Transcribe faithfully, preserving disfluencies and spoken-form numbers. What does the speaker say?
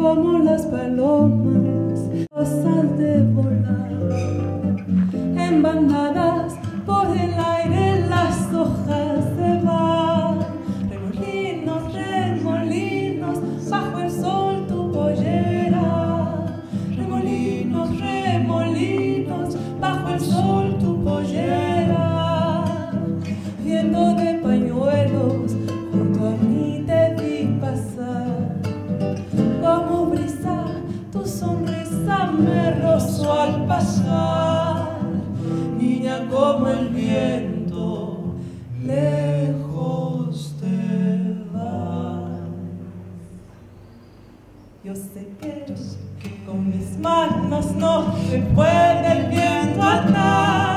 como las palomas, cosas de volar en bandadas por el aire, las hojas se van, remolinos, remolinos, bajo el sol tu pollera, remolinos, remolinos, bajo el sol tu pollera, viento de pañuelos, junto a mí te vi pasar, como brisa tu sonrisa me rozó al pasar, niña como el viento, lejos te vas. Yo sé que con mis manos no se puede el viento atar.